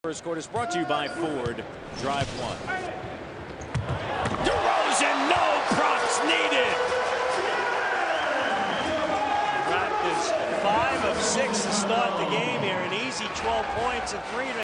First quarter is brought to you by Ford. Drive one. DeRozan, no props needed. Raptors 5 of 6 to start the game here. An easy 12 points and 3.